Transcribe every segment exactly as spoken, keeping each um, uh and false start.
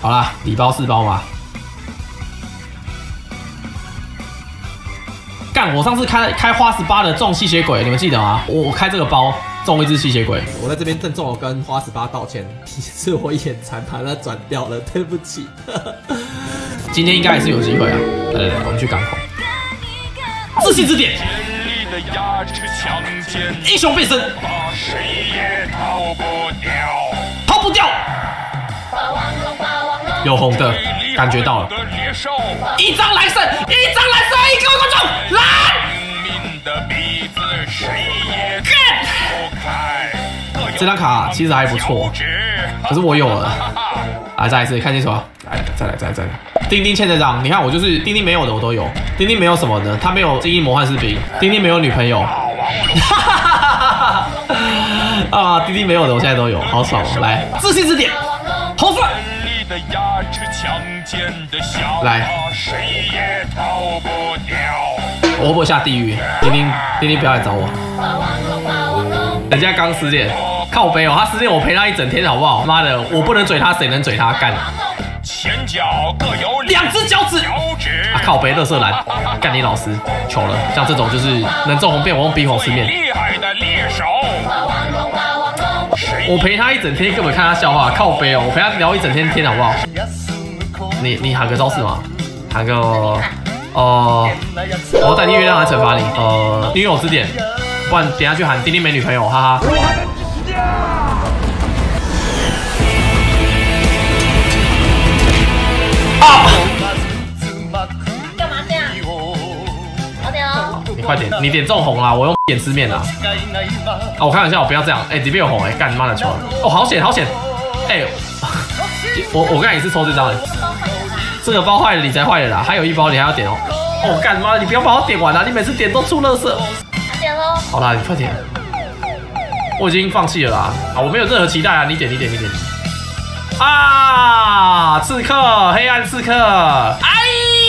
好啦，礼包四包嘛。干，我上次开开花十八的中吸血鬼，你们记得吗？我我开这个包中一只吸血鬼。我在这边郑重的跟花十八道歉，是我眼馋把它转掉了，对不起。今天应该还是有机会啊！来来来，我们去港口。自信之点。 英雄变身，谁也逃不掉，逃不掉。有红的，感觉到了。一张来胜，一张来胜，各位观众，来！这张卡其实还不错，可是我有了。来，再来一次，看清楚啊！来，再来，再来，再来。丁丁欠这张，你看我就是丁丁没有的我都有。丁丁没有什么呢？他没有精英魔幻士兵，丁丁没有女朋友。啊，丁丁没有的我现在都有，好爽哦！来，自信之点，红色。来，我会不会下地狱？丁丁，丁丁不要来找我。人家刚失恋，靠北哦，他失恋我陪他一整天好不好？妈的，我不能嘴他，谁能嘴他？干！前脚各有两只脚趾，啊靠北，垃圾篮，干你老师，糗了！像这种就是能中红变，我用鼻孔吃面。厉害的猎手，我陪他一整天，根本看他笑话，靠北哦，我陪他聊一整天天好不好？你你喊个招式吗？喊个呃，我要带你月亮来惩罚你，呃，女友之点，不然等下去喊丁丁没女朋友，哈哈。啊！干嘛这样？好点哦！你快点，你点中红啦，我用点吃面啦。啊，我开玩笑，我不要这样。哎、欸，里面有红哎、欸，干你妈的球！哦，好险好险！哎、欸，我我刚才也是抽这张的。这个包坏了，你才坏了啦。还有一包你还要点哦。哦，干妈的，你不要把我点完啦，你每次点都出垃圾。点喽。好啦，你快点。我已经放弃了啦。啊，我没有任何期待啊，你点你点你点。啊！刺客，黑暗刺客！哎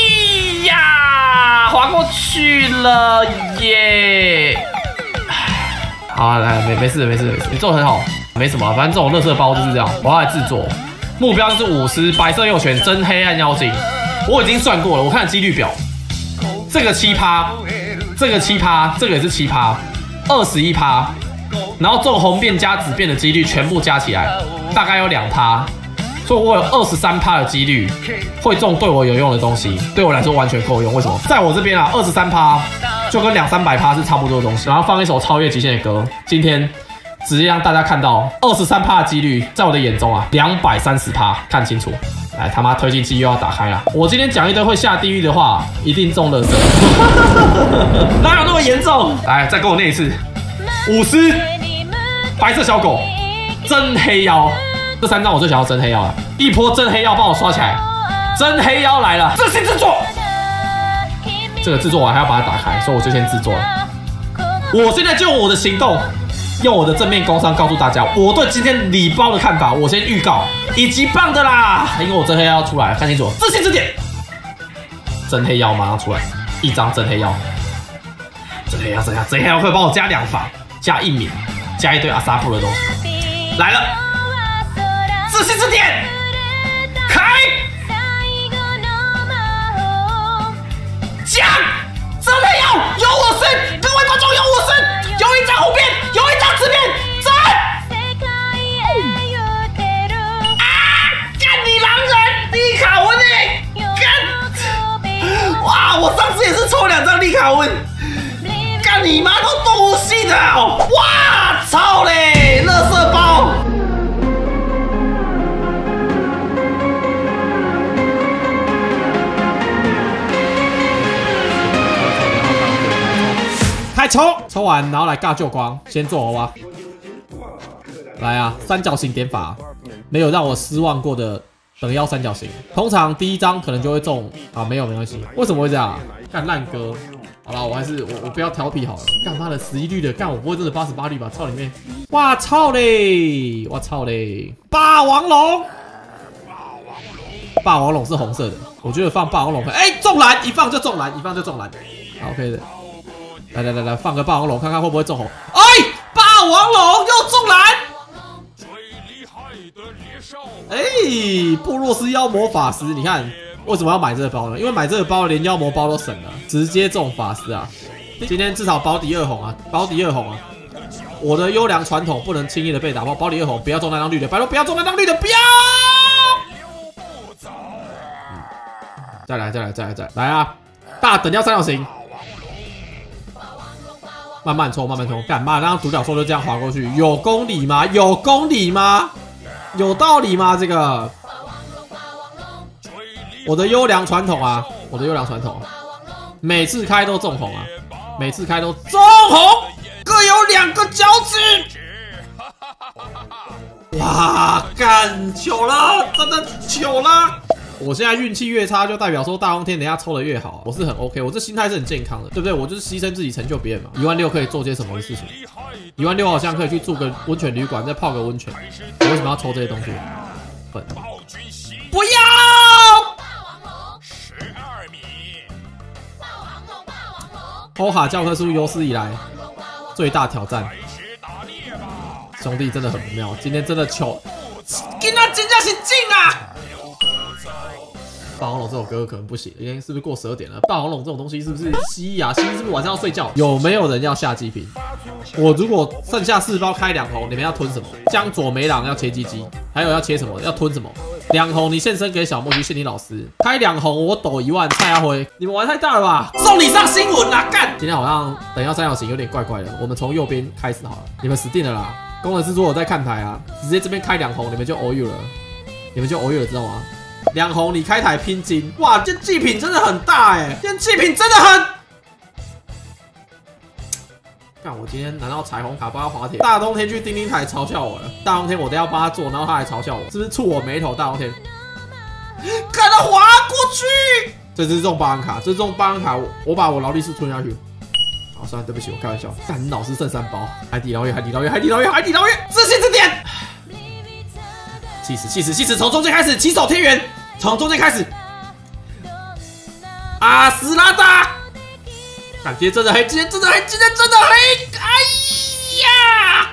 呀，滑过去了耶！好，来，没没事没事没事，你做得很好，没什么，反正这种垃圾包就是这样，我要来制作。目标就是五十白色右拳真黑暗妖精，我已经算过了，我看几率表，这个七趴，这个七趴，这个也是七趴，二十一趴，然后中红变加紫变的几率全部加起来，大概有两趴。所以我有二十三趴的几率会中对我有用的东西，对我来说完全够用。为什么？在我这边啊，二十三趴就跟两三百趴是差不多的东西。然后放一首超越极限的歌，今天直接让大家看到二十三趴的几率，在我的眼中啊，两百三十趴，看清楚。来他妈推进器又要打开了。我今天讲一堆会下地狱的话，一定中垃圾。哪有那么严重？来，再跟我念一次。五十白色小狗，真黑妖。这三张我最想要真黑妖了，一波真黑妖帮我刷起来，真黑妖来了，自信制作。这个制作完还要把它打开，所以我就先制作了。我现在就用我的行动，用我的正面工商告诉大家我对今天礼包的看法。我先预告，一级棒的啦，因为我真黑妖出来，看清楚，自信之点，真黑妖马上出来，一张真黑妖，真黑妖，真黑妖，真黑妖会帮我加两法，加一敏，加一堆阿萨布的东西，来了。自信之点，开！降！真的要有我身，各位观众有我身，有一张红片，有一张紫片，真！啊！干你狼人，利卡温哎！干！哇！我上次也是抽两张利卡温，干你妈都动物系的哦！哇操嘞！垃圾包。开抽，抽完然后来尬救光，先做娃娃。来啊，三角形点法，没有让我失望过的等腰三角形。通常第一张可能就会中啊，没有没关系。为什么会这样？干烂歌。好了，我还是我我不要调皮好了。干妈的十一率的，干我不会真的八十八率吧？操里面，哇操嘞，哇操嘞，霸王龙，霸王龙是红色的，我觉得放霸王龙，哎、欸，中蓝，一放就中蓝，一放就中蓝，好 OK 的。来来来来，放个霸王龙看看会不会中红。哎，霸王龙又中蓝！最厉害的猎手哎，布洛斯妖魔法师，你看为什么要买这个包呢？因为买这个包连妖魔包都省了，直接中法师啊！今天至少保底二红啊，保底二红啊！我的优良传统不能轻易的被打爆，保底二红不要中那张绿的，拜托不要中那张绿的，不要！嗯、再来再来再来再来来啊！大等腰三角形。 慢慢冲，慢慢冲，干嘛？让独角兽就这样滑过去，有公理吗？有公理吗？有道理吗？这个，我的优良传统啊，我的优良传统，每次开都中红啊，每次开都中红，各有两个角子。哇，干糗了，真的糗了！ 我现在运气越差，就代表说大风天等一下抽的越好，我是很 OK， 我这心态是很健康的，对不对？我就是牺牲自己成就别人嘛。一万六可以做些什么的事情？一万六好像可以去住个温泉旅馆，再泡个温泉。我为什么要抽这些东西？笨！不要！欧哈教科书有史以来最大挑战，兄弟真的很不妙，今天真的糗，今天真的是劲啊！ 霸王龙这首歌可能不行，今天是不是过十二点了？霸王龙这种东西是不是蜥蜴啊？蜥蜴是不是晚上要睡觉？有没有人要下鸡平？我如果剩下四包开两红，你们要吞什么？江左梅朗要切鸡鸡，还有要切什么？要吞什么？两红你现身给小莫去谢你老师，开两红我抖一万蔡阿辉，你们玩太大了吧？送你上新闻啦！干！今天好像等一下三角形有点怪怪的，我们从右边开始好了，你们死定了啦！工程师如果在看台啊，直接这边开两红，你们就 O U 了，你们就 O U 了，知道吗？ 两红，你开台拼金，哇，这祭品真的很大哎，这祭品真的很。看我今天拿到彩虹卡，帮他滑铁。大冬天去叮叮台嘲笑我了，大冬天我都要帮他做，然后他还嘲笑我，是不是触我眉头？大冬天，看他滑过去，这是中八张卡，这是中八张卡，我我把我劳力士吞下去。好，算了，对不起，我开玩笑。干，老师剩三包，海底捞月，海底捞月，海底捞月，海底捞月，自信之点。 气死！气死！气死！从中间开始，起手天元，从中间开始。阿斯拉达，看今天真的黑，今天真的黑，今天真的黑！哎呀！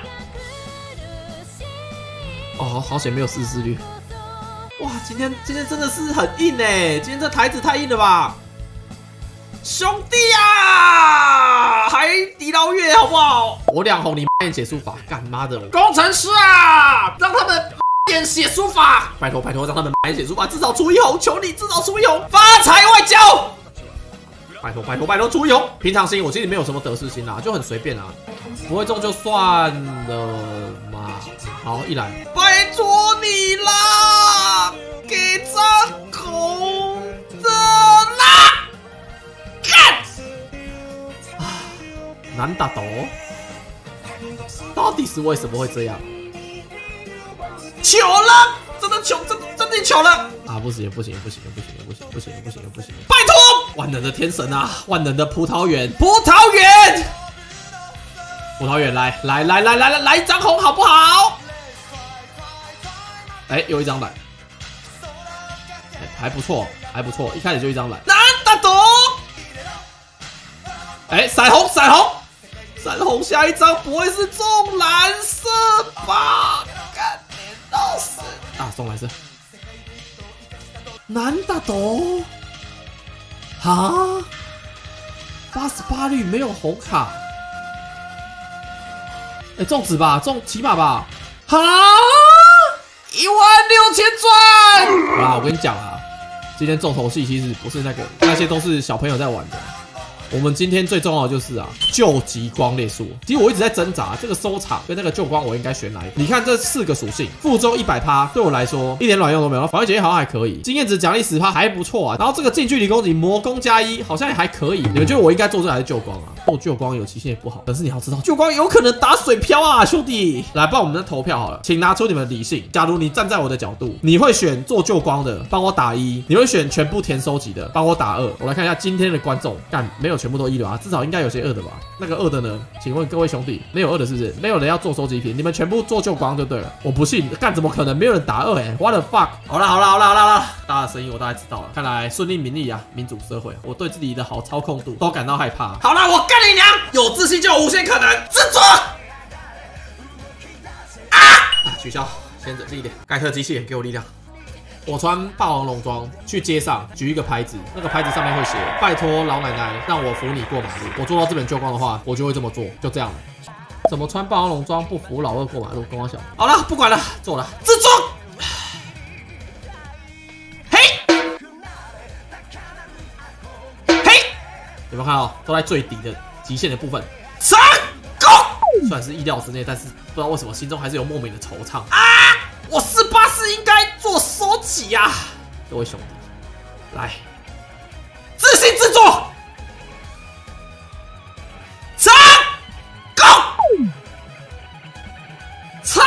哦，好险没有四四率。哇，今天今天真的是很硬哎，今天这台子太硬了吧？兄弟啊，海底捞月好不好？我两红你练写书法，干妈的工程师啊，让他们。 练写书法，拜托拜托，让他们买写书法，至少出一红，求你至少出一红，发财外交。拜托拜托拜托，出一红。平常心，我其实没有什么得失心啦，就很随便啦，不会中就算了嘛。好，一来，拜托你啦，给张红的啦，看，啊，难打倒，到底是为什么会这样？ 糗了，真的糗，真真的糗了啊！不行不行不行不行不行不行不行不行！拜托，万能的天神啊，万能的葡萄园，葡萄园，葡萄园，来来来来来来来一张红好不好？哎，又一张蓝，哎，还不错还不错，一开始就一张蓝，难得懂。哎，闪红闪红闪红，下一张不会是中蓝色吧？干！ 老死啊！送蓝色，难打懂哈？八十八率没有红卡，哎、欸，中纸吧，中起码吧，哈！一万六千钻！好啦，我跟你讲啊，今天重头戏其实不是那个，那些都是小朋友在玩的。 我们今天最重要的就是啊，救急光列数。其实我一直在挣扎，这个收场跟那个救光我应该选哪一个？你看这四个属性，附中一百趴，对我来说一点卵用都没有。防御减一好像还可以，经验值奖励十趴还不错啊。然后这个近距离攻击魔攻加一好像也还可以。你们觉得我应该做这还是救光啊？做救光有期限也不好，可是你要知道救光有可能打水漂啊，兄弟。来，帮我们的投票好了，请拿出你们的理性。假如你站在我的角度，你会选做救光的，帮我打一；你会选全部填收集的，帮我打二。我来看一下今天的观众，干没有全部都一的吧？至少应该有些二的吧？那个二的呢？请问各位兄弟，没有二的是不是？没有人要做收集品，你们全部做救光就对了。我不信，干怎么可能没有人打二哎、欸、？What the fuck！ 好啦好啦好啦好啦好啦，大家的声音我大概知道了。看来顺利民意啊，民主社会，我对自己的好操控度都感到害怕。好啦，我干你娘！有自信就有无限可能，执着。啊！啊！取消先着力量，盖特机器人给我力量。我穿霸王龙装去街上举一个牌子，那个牌子上面会写“拜托老奶奶让我扶你过马路”。我做到这本旧光的话，我就会这么做，就这样了。怎么穿霸王龙装不扶老二过马路？跟我讲。好了，不管了，做了，自装。嘿，嘿，有没有看到？都在最底的极限的部分，成功！虽然是意料之内，但是不知道为什么心中还是有莫名的惆怅啊！我四八四应该做收起呀，各位兄弟，来，自行制作，成功！操！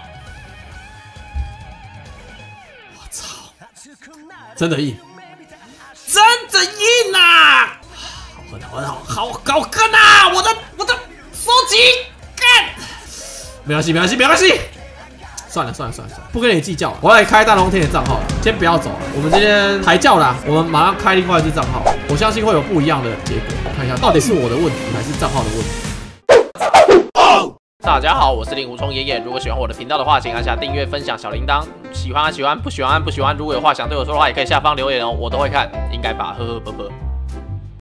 我操！真的硬，真的硬啊！好狠，好狠，好好高跟啊！我的我的收集干，没关系，没关系，没关系。算了算了算了算了，不跟你计较了。我要来开大龙天的账号了，先不要走了。我们今天抬轿啦，我们马上开另外一支账号，我相信会有不一样的结果。我看一下，到底是我的问题还是账号的问题？ 大家好，我是令狐冲爷爷。如果喜欢我的频道的话，请按下订阅、分享小铃铛。喜欢按喜欢，不喜欢按不喜欢。如果有话想对我说的话，也可以下方留言哦，我都会看，应该吧？呵呵啵啵。